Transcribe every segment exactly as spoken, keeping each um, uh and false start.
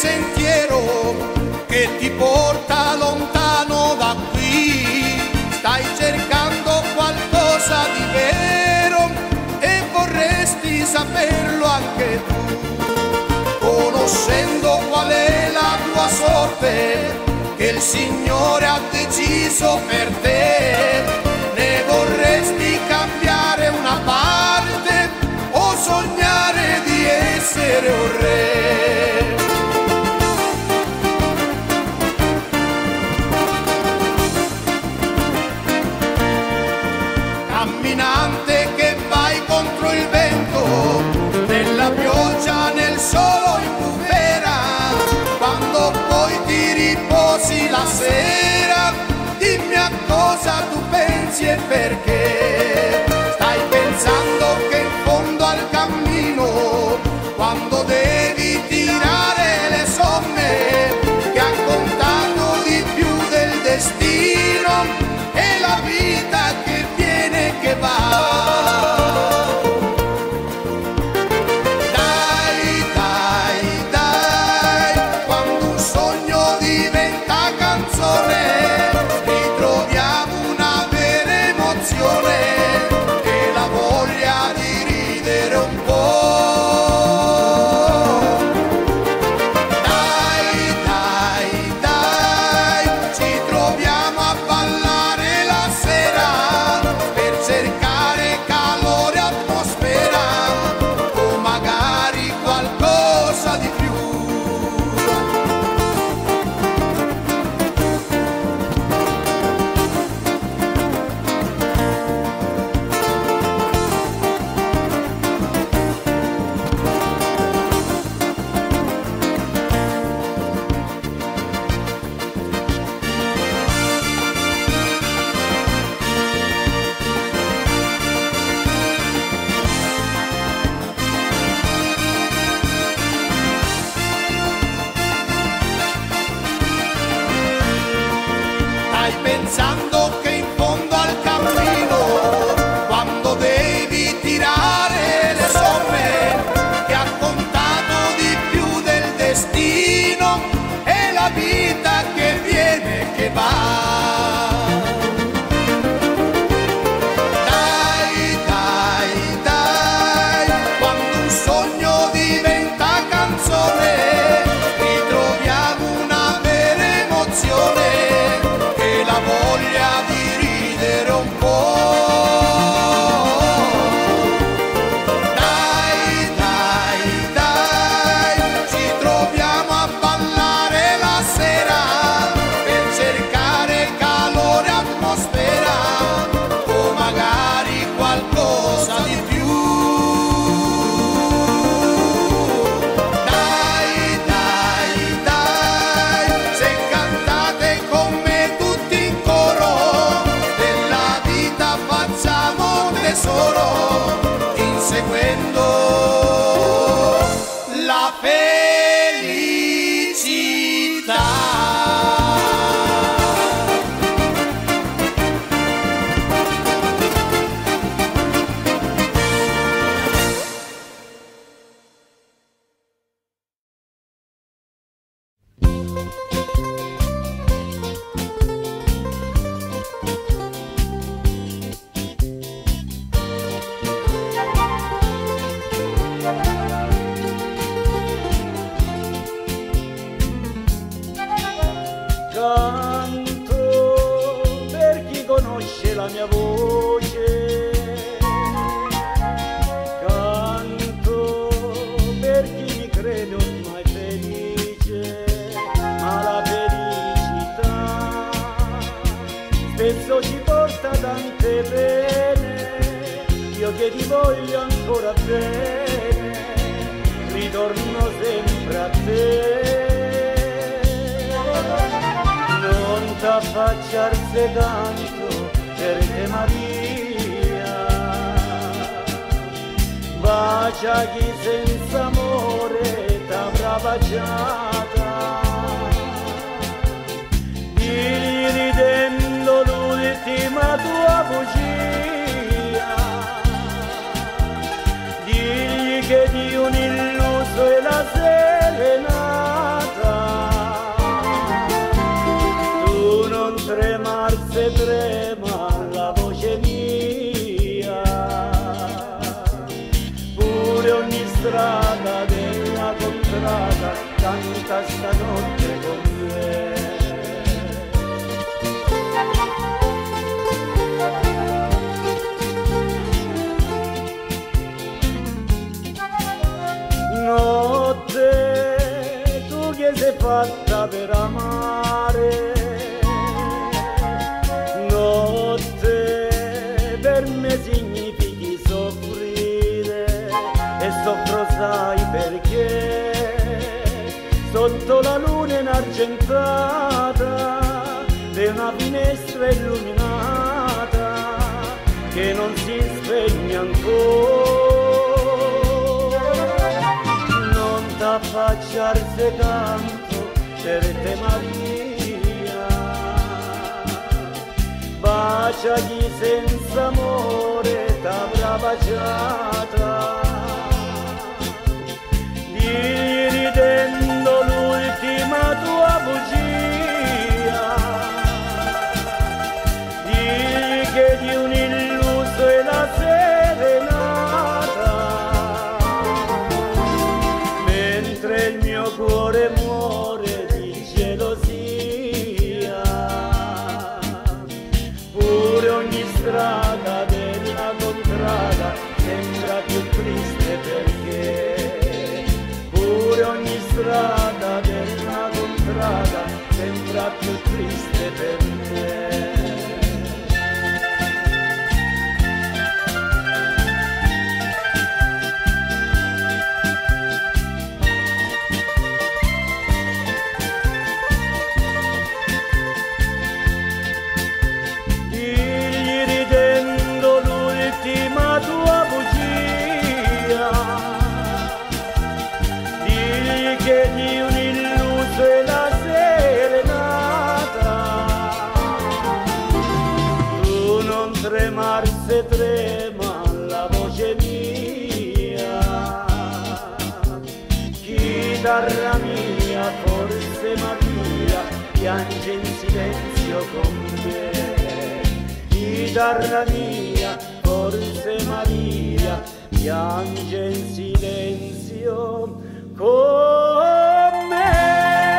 sentiero che ti porta lontano da qui. Stai cercando qualcosa di vero e vorresti saperlo anche tu, conoscendo qual è la tua sorte che il Signore ha deciso per te. Ne vorresti cambiare una parte o sognare di essere un re. Camminante che vai contro il vento, nella pioggia, nel sole, in bufera, quando poi ti riposi la sera, dimmi a cosa tu pensi e perché. Stai pensando che in fondo al cammino, quando devi tirare le somme, che ha contato di più del destino, è la vita che viene e che va. Pensando che in fondo al cammino, quando devi tirare le somme, che ha contato di più del destino, è la vita che viene e che va. Dai, dai, dai, quando un sogno diventa canzone, ritroviamo una vera emozione, la voglia di ridere un po'. Dai, dai, dai, ci troviamo a ballare la sera per cercare calore, atmosfera o magari qualcosa di più. Dai, dai, dai, se cantate con me tesoro, inseguendo la felicità. Canto per chi conosce la mia voce, canto per chi mi crede ormai felice, ma la felicità spesso ci porta tante pene. Io che ti voglio ancora bene, ritorno sempre a te. Non t'affacciarsi tanto per te Maria, bacia chi senza amore t'avrà baciata, digli ridendo l'ultima tua bugia, digli che di un illuso è la serenata. se trema la voce mia, pure ogni strada della contrada canta stanotte con me. Notte, tu che sei fatta per amare, notte per me significhi soffrire, e soffro sai perché sotto la luna inargentata c'è una finestra illuminata che non si spegne ancora. T'affacciarsi canto per te Maria, bacia chi senza amore t'avrà baciata, digli ridendo l'ultima tua bugia, digli che di un illuso è la serenata. Il mio cuore muore di gelosia, pure ogni strada della contrada sembra più triste perché, pure ogni strada della contrada sembra più triste per me. L'ultima tua bugia, digli che di un illuso è la serenata, tu non tremar se trema la voce mia, chitarra mia, forse Maria, piange in silenzio con me, chitarra mia, forse Maria, piange in silenzio con me.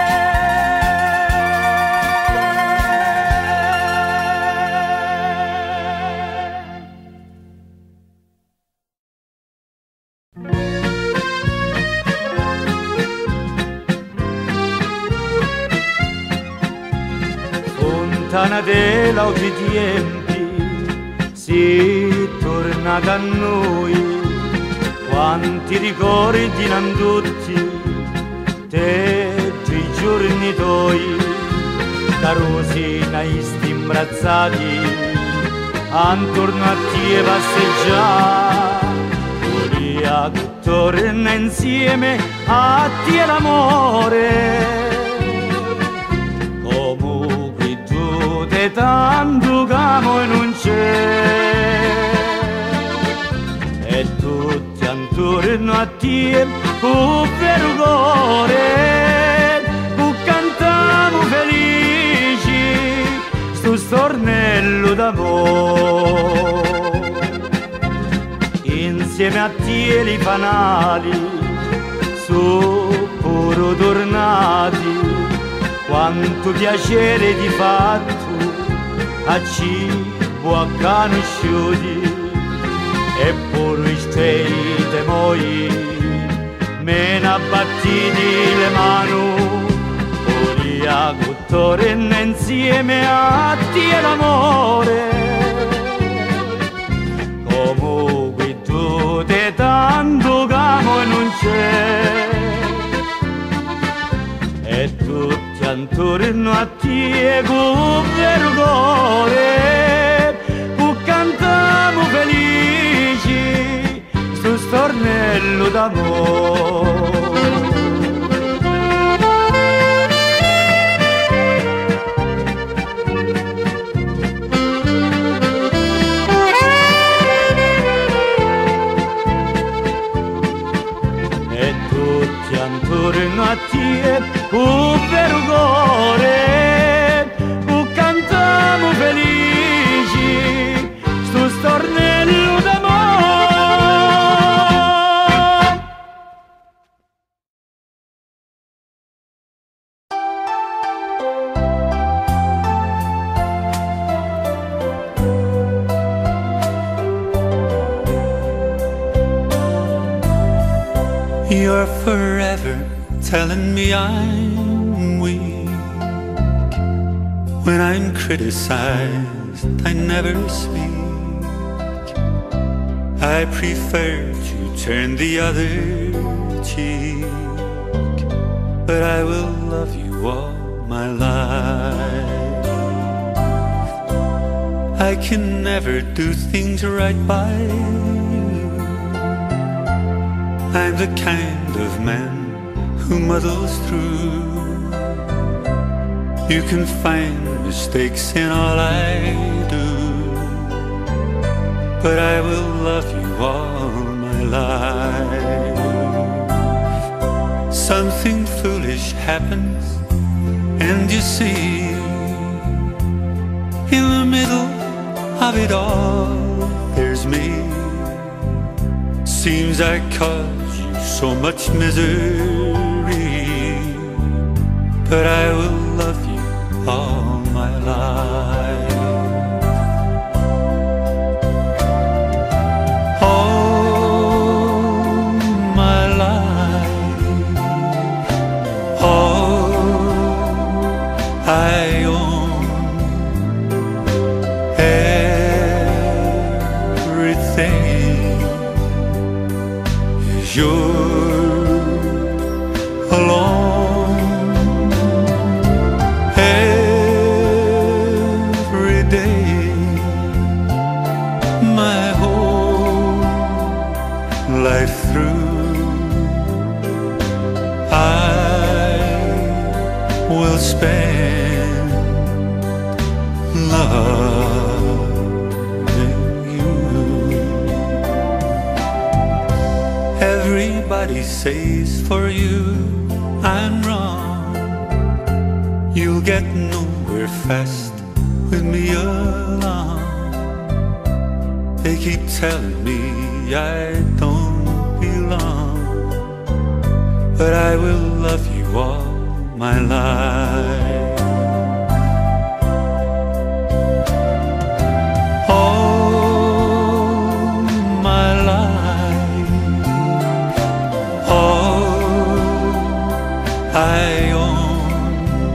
Fontana dell'auti tempi, si tornata a noi, quanti ricordi nan tutti, te i giorni tuoi, da rosina isti imbrazzati, antorno a te passeggiare, volia che torna insieme a te l'amore. Comunque tu te tanto camo e non c'è, e tutti attorno a te con vero cuore, con cantiamo felici sto stornello d'amore. Insieme a te li fanali su puro tornati, quanto piacere di fatto a cibo a conosciuti, e pure stei temoi me ne abbattiti le mani, volia che torna insieme a te l'amore. Comunque tu te tanto camo e non c'è, e tutti attorno a te con vero cuore, con cantiamo felici sto stornello d'amore. E tutti attorno a te con vero cuore, con cantiamo felici You're forever telling me I'm weak. When I'm criticized, I never speak. I prefer to turn the other cheek. But I will love you all my life. I can never do things right by you. I'm the kind of man who muddles through. You can find mistakes in all I do, but I will love you all my life. Something foolish happens, and you see, in the middle of it all, there's me. Seems I cause you so much misery, but I will love you all my life. All my life, all I own, everything is yours alone. Every day, my whole life through, I will spend loving you. Everybody says for you I'm wrong. You'll get nowhere fast with me along. They keep telling me I don't belong, but I will love you all my life. All my life, all I own,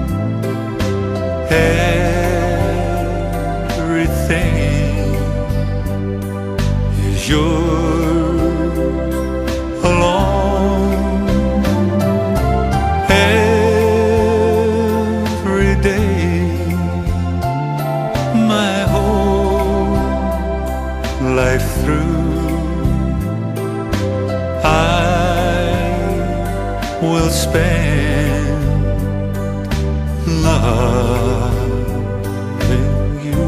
everything is yours alone. Every day, my whole life through, I will spend loving you.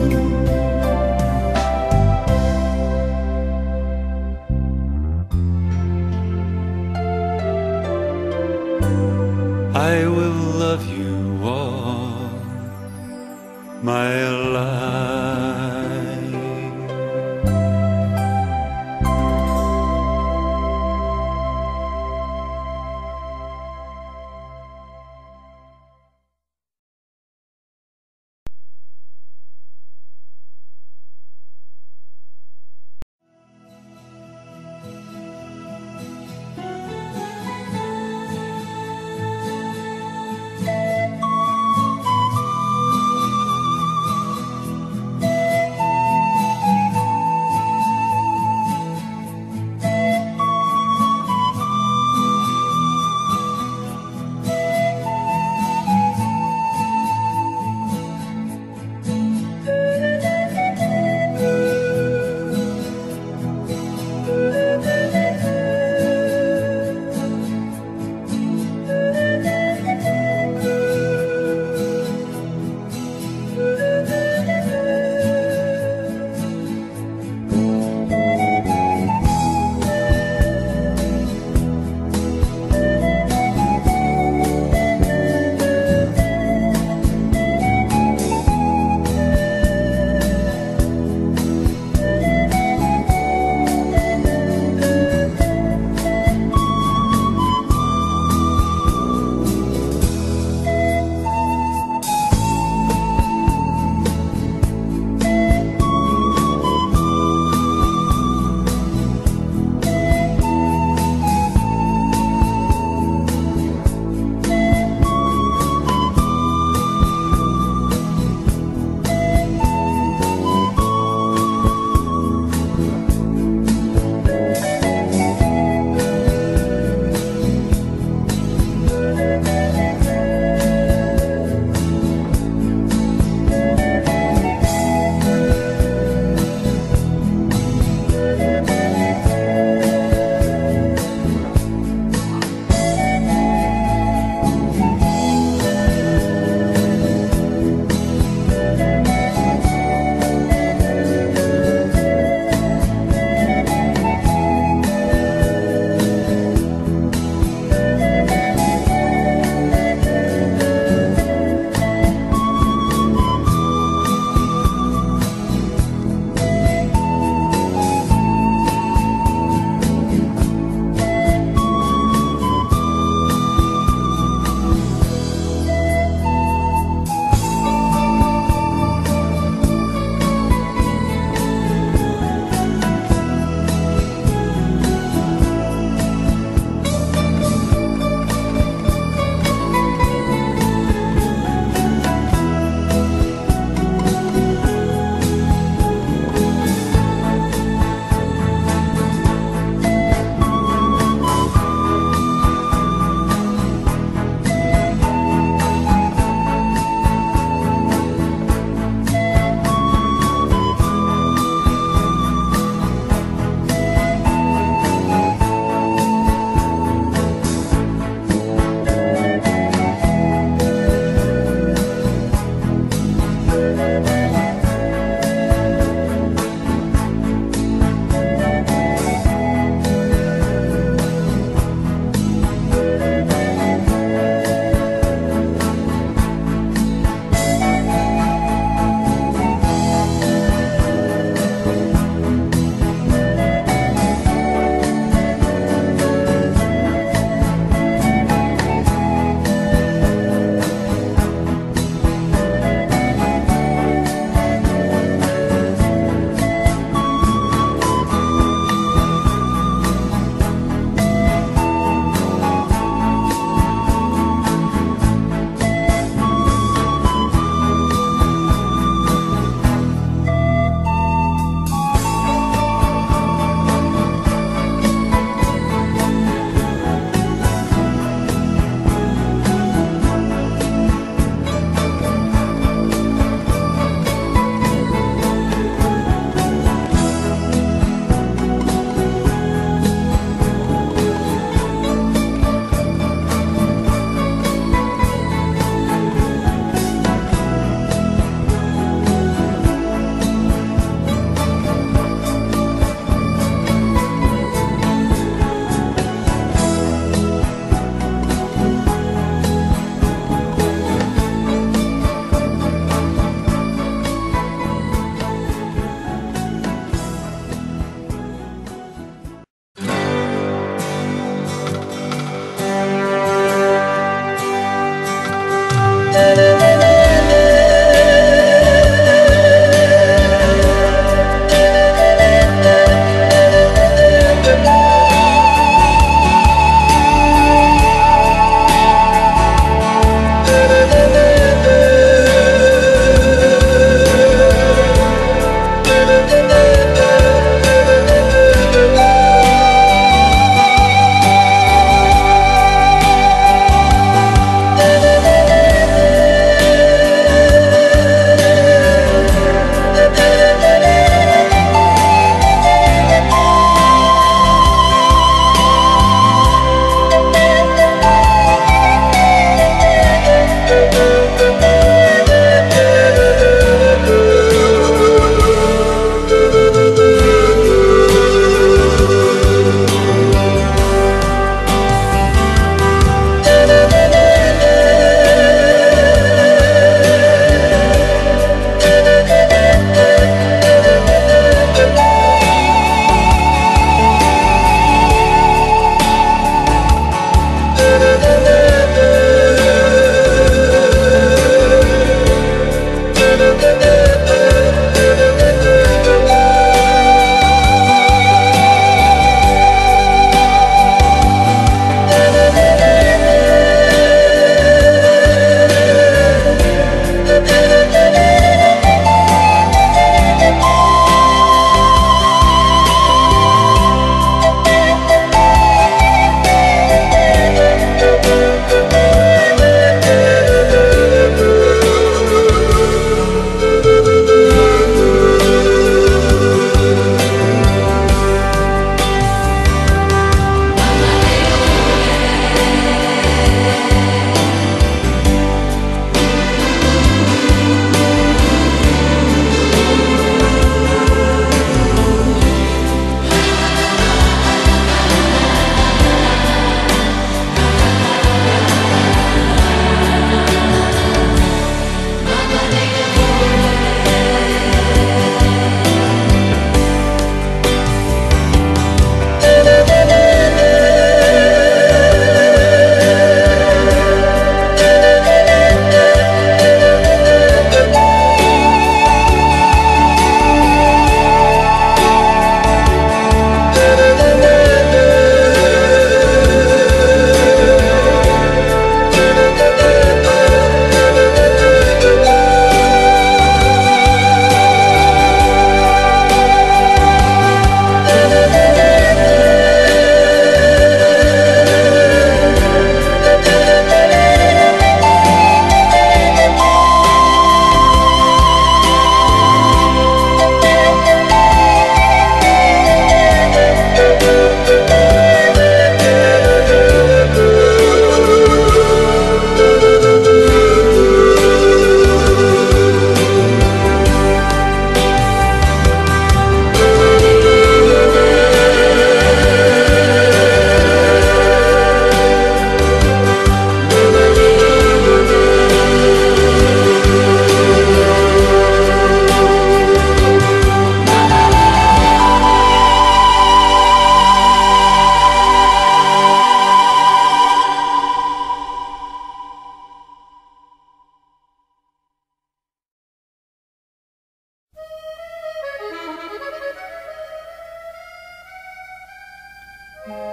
I will love you all my life.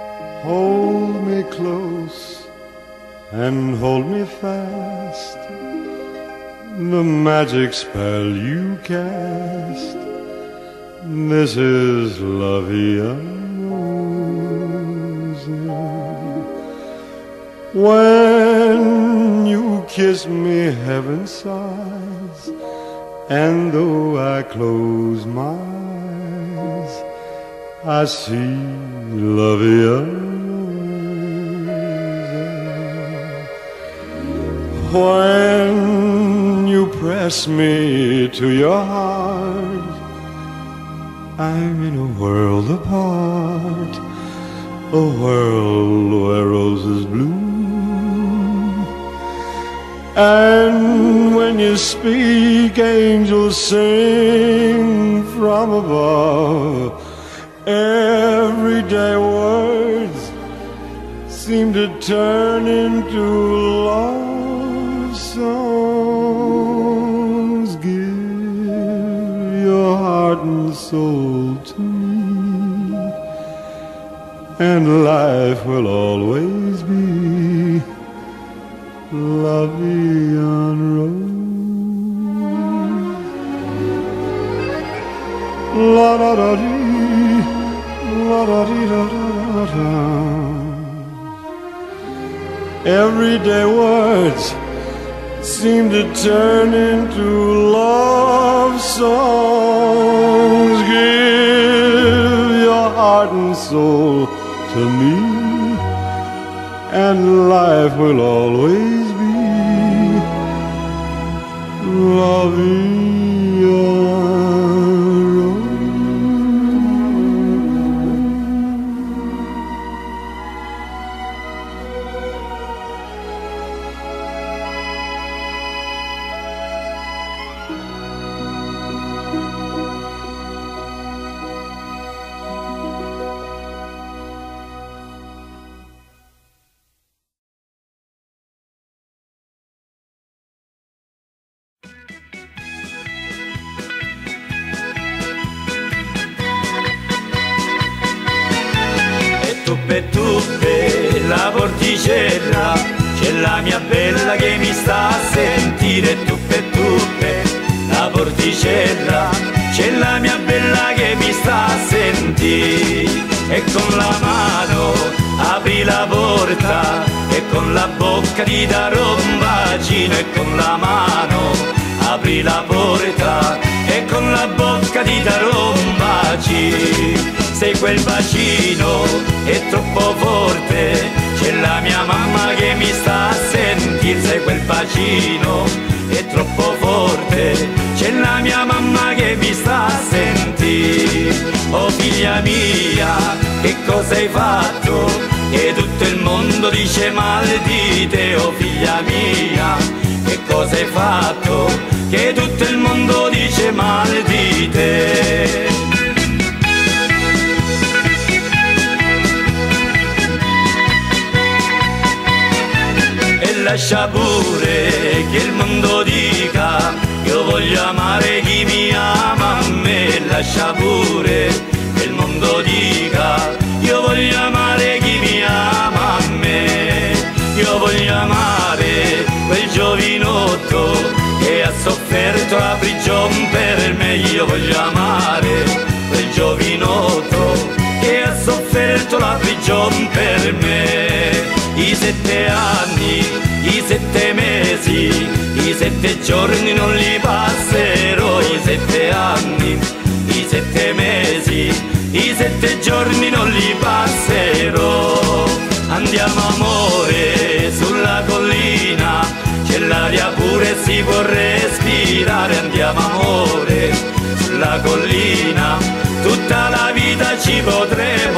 Hold me close and hold me fast, the magic spell you cast. This is La Via Rosa. When you kiss me, heaven sighs, and though I close my eyes, I see La Via Rosa. When you press me to your heart, I'm in a world apart, a world where roses bloom. And when you speak, angels sing from above. Everyday words seem to turn into love songs. Give your heart and soul to me, and life will always be La Via Rosa. La da da dee, la da dee da da da. Everyday words seem to turn into love songs. Give your heart and soul to me, and life will always be La Via Rosa. Tuppe tuppe la porticella, c'è la mia bella che mi sta a sentire. Tuppe tuppe la porticella, c'è la mia bella che mi sta a sentire. E con la mano apri la porta, e con la bocca ti darò un bacino. E con la mano apri la porta, e con la bocca ti darò un bacino. Se quel bacino è troppo forte, c'è la mia mamma che mi sta a sentire. Se quel bacino è troppo forte, c'è la mia mamma che mi sta a sentire. Oh figlia mia, che cosa hai fatto? Che tutto il mondo dice male di te. Oh figlia mia, che cosa hai fatto? Che tutto il mondo dice male di te. Lascia pure che il mondo dica, io voglio amare chi mi ama a me. Lascia pure che il mondo dica, io voglio amare chi mi ama a me. Io voglio amare quel giovinotto che ha sofferto la prigione per me. Io voglio amare quel giovinotto che ha sofferto la prigione per me. I sette anni, i sette mesi, i sette giorni non li passerò. I sette anni, i sette mesi, i sette giorni non li passerò. Andiamo amore sulla collina, c'è l'aria pure e si può respirare. Andiamo amore sulla collina, tutta la vita ci potremo